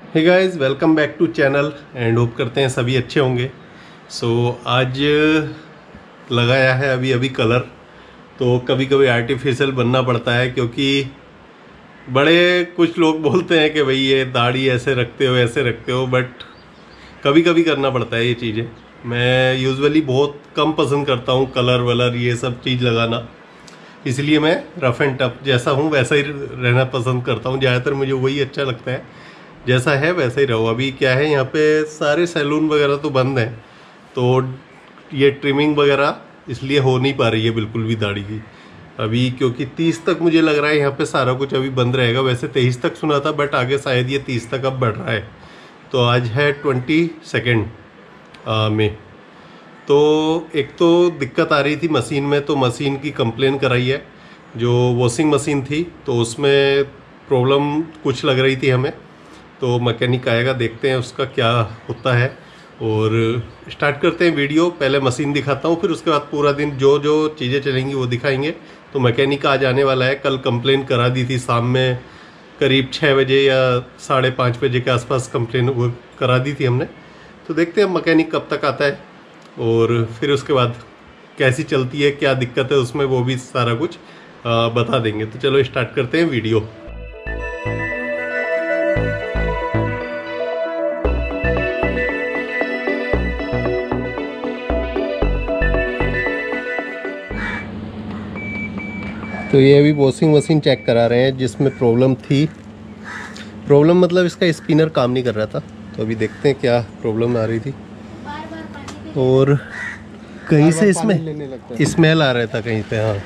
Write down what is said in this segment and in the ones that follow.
Hey guys, welcome back to channel and hope करते हैं सभी अच्छे होंगे। आज लगाया है अभी अभी कलर। तो कभी कभी आर्टिफिशियल बनना पड़ता है क्योंकि बड़े कुछ लोग बोलते हैं कि भाई ये दाढ़ी ऐसे रखते हो ऐसे रखते हो, बट कभी कभी करना पड़ता है ये चीज़ें। मैं यूजुअली बहुत कम पसंद करता हूँ कलर वलर ये सब चीज़ लगाना, इसलिए मैं रफ एंड टफ जैसा हूँ वैसा ही रहना पसंद करता हूँ। ज़्यादातर मुझे वही अच्छा लगता है, जैसा है वैसा ही रहो। अभी क्या है, यहाँ पे सारे सैलून वगैरह तो बंद हैं, तो ये ट्रिमिंग वगैरह इसलिए हो नहीं पा रही है बिल्कुल भी दाढ़ी की अभी, क्योंकि 30 तक मुझे लग रहा है यहाँ पे सारा कुछ अभी बंद रहेगा। वैसे 23 तक सुना था, बट आगे शायद ये 30 तक अब बढ़ रहा है। तो आज है 22 मई। तो एक तो दिक्कत आ रही थी मशीन में, तो मशीन की कंप्लेन कराई है। जो वॉशिंग मशीन थी तो उसमें प्रॉब्लम कुछ लग रही थी हमें, तो मैकेनिक आएगा, देखते हैं उसका क्या होता है और स्टार्ट करते हैं वीडियो। पहले मशीन दिखाता हूँ, फिर उसके बाद पूरा दिन जो जो चीज़ें चलेंगी वो दिखाएंगे। तो मैकेनिक आज आने वाला है। कल कंप्लेन करा दी थी शाम में करीब 6 बजे या 5:30 बजे के आसपास कंप्लेन वो करा दी थी हमने। तो देखते हैं मैकेनिक कब तक आता है और फिर उसके बाद कैसी चलती है, क्या दिक्कत है उसमें, वो भी सारा कुछ बता देंगे। तो चलो स्टार्ट करते हैं वीडियो। तो ये अभी वॉशिंग मशीन चेक करा रहे हैं जिसमें प्रॉब्लम थी। प्रॉब्लम मतलब इसका स्पिनर काम नहीं कर रहा था, तो अभी देखते हैं क्या प्रॉब्लम आ रही थी। और कहीं से इसमें स्मेल आ रहा था कहीं पे। हाँ,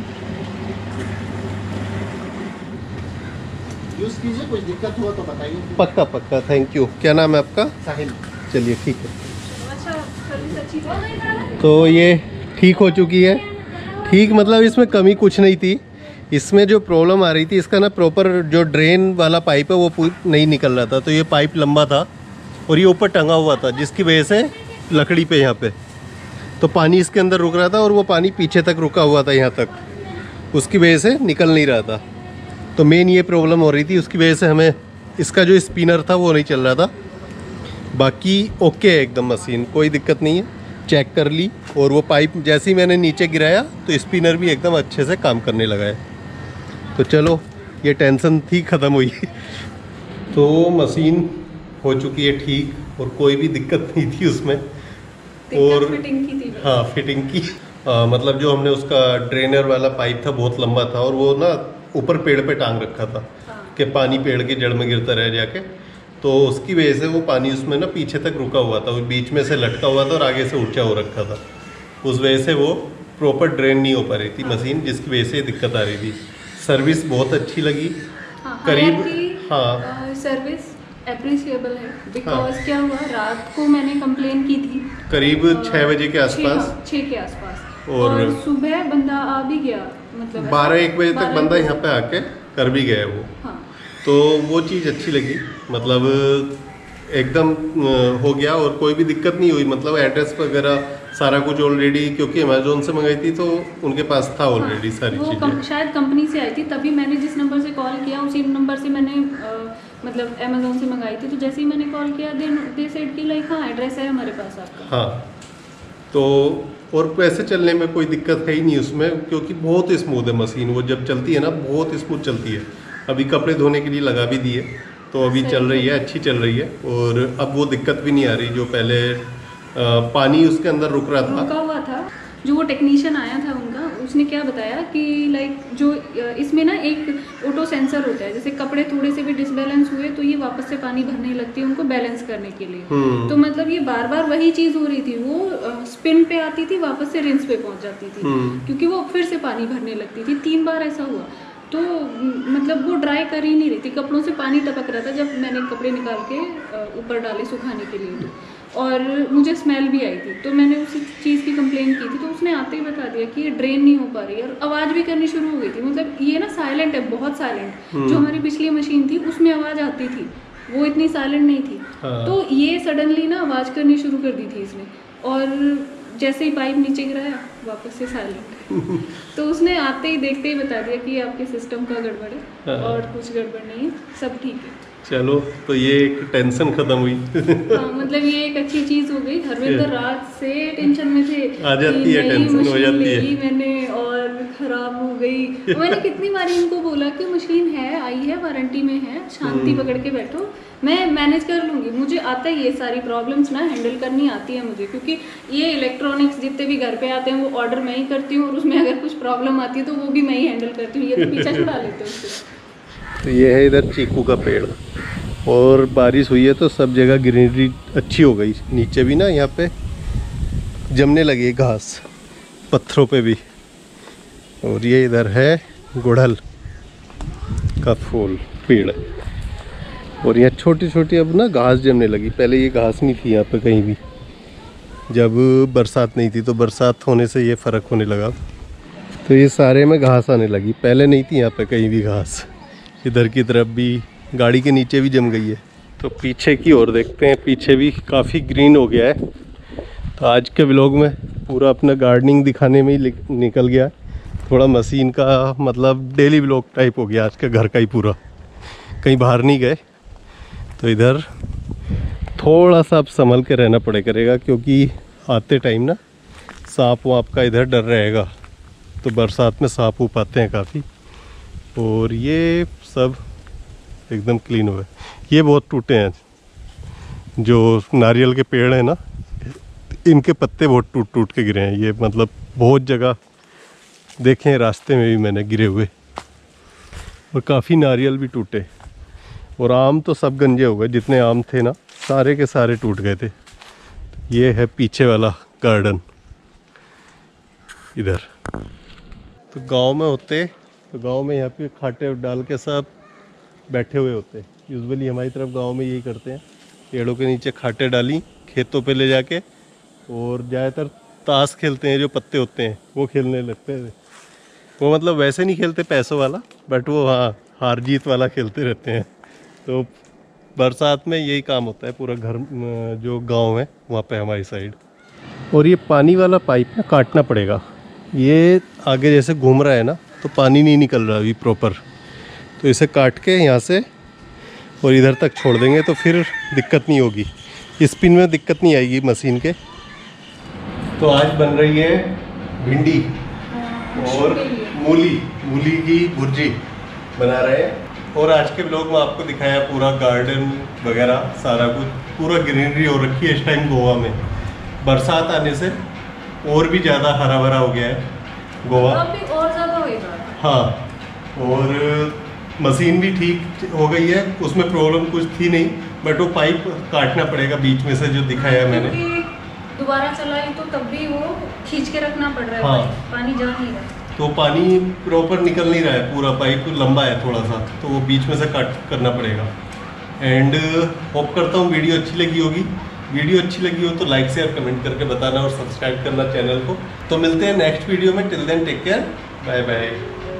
यूज़ कीजिए, कुछ दिक्कत हुआ तो बताइए। पक्का पक्का, थैंक यू। क्या नाम है आपका? साहिल। चलिए ठीक है। तो ये ठीक हो चुकी है। ठीक मतलब इसमें कमी कुछ नहीं थी। इसमें जो प्रॉब्लम आ रही थी, इसका ना प्रॉपर जो ड्रेन वाला पाइप है वो नहीं निकल रहा था। तो ये पाइप लंबा था और ये ऊपर टंगा हुआ था, जिसकी वजह से लकड़ी पे यहाँ पे तो पानी इसके अंदर रुक रहा था और वो पानी पीछे तक रुका हुआ था यहाँ तक, उसकी वजह से निकल नहीं रहा था। तो मेन ये प्रॉब्लम हो रही थी, उसकी वजह से हमें इसका जो स्पिनर था वो नहीं चल रहा था। बाकी ओके है एकदम, मशीन कोई दिक्कत नहीं है। चेक कर ली और वो पाइप जैसे ही मैंने नीचे गिराया तो स्पिनर भी एकदम अच्छे से काम करने लगा है। तो चलो, ये टेंशन थी ख़त्म हुई। तो मशीन हो चुकी है ठीक और कोई भी दिक्कत नहीं थी उसमें। और फिटिंग की थी। हाँ, फिटिंग की मतलब जो हमने उसका ड्रेनर वाला पाइप था बहुत लंबा था और वो ना ऊपर पेड़ पे टांग रखा था। हाँ। कि पानी पेड़ की जड़ में गिरता रह जाके, तो उसकी वजह से वो पानी उसमें ना पीछे तक रुका हुआ था, वो बीच में से लटका हुआ था और आगे से ऊंचा हो रखा था। उस वजह से वो प्रॉपर ड्रेन नहीं हो पा रही थी मशीन, जिसकी वजह से दिक्कत आ रही थी। सर्विस बहुत अच्छी लगी। करीब सर्विस एप्रिशिएबल है, बिकॉज क्या हुआ, रात को मैंने कंप्लेन की थी करीब 6 बजे के आसपास, 6 के आसपास, और सुबह बंदा आ भी गया, मतलब 12-1 बजे तक बंदा यहाँ पे आके कर भी गया वो। हाँ। तो वो चीज़ अच्छी लगी, मतलब एकदम हो गया और कोई भी दिक्कत नहीं हुई। मतलब एड्रेस वगैरह सारा कुछ ऑलरेडी, क्योंकि अमेजोन से मंगाई थी तो उनके पास था ऑलरेडी सारी चीज़ें। शायद कंपनी से आई थी, तभी मैंने जिस नंबर से कॉल किया उसी नंबर से मैंने मतलब अमेजोन से मंगाई थी। तो जैसे ही मैंने कॉल किया दे सेड की लाइक हाँ एड्रेस है हमारे पास आपका। हाँ, तो और पैसे चलने में कोई दिक्कत है ही नहीं उसमें, क्योंकि बहुत स्मूथ है मशीन। वो जब चलती है ना बहुत स्मूथ चलती है। अभी कपड़े धोने के लिए लगा भी दिए, तो अभी चल रही है, अच्छी चल रही है। और अब वो दिक्कत भी नहीं आ रही जो पहले पानी उसके अंदर रुका हुआ था। जो वो टेक्नीशियन आया था उनका, उसने क्या बताया कि लाइक जो इसमें ना एक ऑटो सेंसर होता है, जैसे कपड़े थोड़े से भी डिसबैलेंस हुए तो ये वापस से पानी भरने लगती है उनको बैलेंस करने के लिए। तो मतलब ये बार बार वही चीज हो रही थी, वो स्पिन पे आती थी, वापस से रिंस पे पहुंच जाती थी, क्योंकि वो फिर से पानी भरने लगती थी। 3 बार ऐसा हुआ। तो मतलब वो ड्राई कर ही नहीं रही थी, कपड़ों से पानी टपक रहा था जब मैंने कपड़े निकाल के ऊपर डाले सुखाने के लिए। तो और मुझे स्मेल भी आई थी, तो मैंने उसी चीज़ की कंप्लेन की थी। तो उसने आते ही बता दिया कि ये ड्रेन नहीं हो पा रही है, और आवाज़ भी करनी शुरू हो गई थी। मतलब ये ना साइलेंट है, बहुत साइलेंट। जो हमारी पिछली मशीन थी उसमें आवाज़ आती थी, वो इतनी साइलेंट नहीं थी। तो ये सडनली ना आवाज़ करनी शुरू कर दी थी इसने, और जैसे ही पाइप नीचे गिराया वापस से साइलेंट। तो उसने आते ही देखते ही बता दिया कि ये आपके सिस्टम का गड़बड़ है और कुछ गड़बड़ नहीं है, सब ठीक है। चलो, तो ये एक टेंशन खत्म हुई। हाँ, मतलब ये एक अच्छी चीज हो गई। हरविंदर रात से टेंशन में थे, आ जाती है, टेंशन हो जाती है मैंने और खराब हो गई। मैंने कितनी बार इनको बोला कि मशीन है, आई है, वारंटी में है, शांति पकड़ के बैठो, मैं मैनेज कर लूंगी, मुझे आता है ये सारी प्रॉब्लम्स ना हैंडल करनी आती है मुझे, क्योंकि ये इलेक्ट्रॉनिक्स जितने भी घर पे आते हैं वो ऑर्डर मैं ही करती हूँ, और उसमें अगर कुछ प्रॉब्लम आती है तो वो भी मैं ही हैंडल करती हूँ, ये तो पीछा छुड़ा लेते हैं उससे। तो ये है इधर चीकू का पेड़, और बारिश हुई है तो सब जगह ग्रीनरी अच्छी हो गई। नीचे भी ना यहाँ पे जमने लगी है घास, पत्थरों पे भी। और ये इधर है गुड़हल का फूल पेड़, और यहाँ छोटी छोटी अब ना घास जमने लगी। पहले ये घास नहीं थी यहाँ पे कहीं भी, जब बरसात नहीं थी, तो बरसात होने से ये फ़र्क होने लगा। तो ये सारे में घास आने लगी, पहले नहीं थी यहाँ पे कहीं भी घास। इधर की तरफ भी, गाड़ी के नीचे भी जम गई है। तो पीछे की ओर देखते हैं, पीछे भी काफ़ी ग्रीन हो गया है। तो आज के व्लॉग में पूरा अपना गार्डनिंग दिखाने में ही निकल गया, थोड़ा मशीन का मतलब डेली व्लॉग टाइप हो गया आज का, घर का ही पूरा, कहीं बाहर नहीं गए। तो इधर थोड़ा सा अब संभल के रहना पड़े करेगा, क्योंकि आते टाइम ना सांप वाप का इधर डर रहेगा, तो बरसात में सांप उप आते हैं काफ़ी। और ये सब एकदम क्लीन हुए, ये बहुत टूटे हैं, जो नारियल के पेड़ हैं ना, इनके पत्ते बहुत टूट टूट के गिरे हैं। ये मतलब बहुत जगह देखे हैं, रास्ते में भी मैंने गिरे हुए, और काफ़ी नारियल भी टूटे। और आम तो सब गंजे हो गए, जितने आम थे ना सारे के सारे टूट गए थे। ये है पीछे वाला गार्डन इधर। तो गांव में होते, तो गांव में यहाँ पे खाटे डाल के सब बैठे हुए होते। यूजुअली हमारी तरफ गांव में यही करते हैं, पेड़ों के नीचे खाटे डाली खेतों पे ले जाके, और ज़्यादातर ताश खेलते हैं, जो पत्ते होते हैं वो खेलने लगते हैं। वो मतलब वैसे नहीं खेलते पैसों वाला, बट वो हाँ हार जीत वाला खेलते रहते हैं। तो बरसात में यही काम होता है पूरा घर, जो गांव है वहाँ पे हमारी साइड। और ये पानी वाला पाइप ना काटना पड़ेगा, ये आगे जैसे घूम रहा है ना, तो पानी नहीं निकल रहा अभी प्रॉपर, तो इसे काट के यहाँ से और इधर तक छोड़ देंगे, तो फिर दिक्कत नहीं होगी, स्पिन में दिक्कत नहीं आएगी मशीन के। तो आज बन रही है भिंडी और मूली की भुर्जी बना रहे हैं। और आज के ब्लॉग में आपको दिखाया पूरा गार्डन वगैरह सारा कुछ, पूरा ग्रीनरी हो रखी है इस टाइम गोवा में। बरसात आने से और भी ज़्यादा हरा भरा हो गया है गोवा, अभी और ज़्यादा होएगा। हाँ, और मशीन भी ठीक हो गई है, उसमें प्रॉब्लम कुछ थी नहीं, बट वो पाइप काटना पड़ेगा बीच में से, जो दिखाया है मैंने। दोबारा चलाई तो तब भी वो खींच के रखना पड़ रहा है, हाँ। पानी जा नहीं रहा, तो पानी प्रॉपर निकल नहीं रहा है, पूरा पाइप लंबा है थोड़ा सा, तो वो बीच में से कट करना पड़ेगा। एंड होप करता हूँ वीडियो अच्छी लगी होगी। वीडियो अच्छी लगी हो तो लाइक शेयर कमेंट करके बताना, और सब्सक्राइब करना चैनल को। तो मिलते हैं नेक्स्ट वीडियो में, till then take care, bye bye.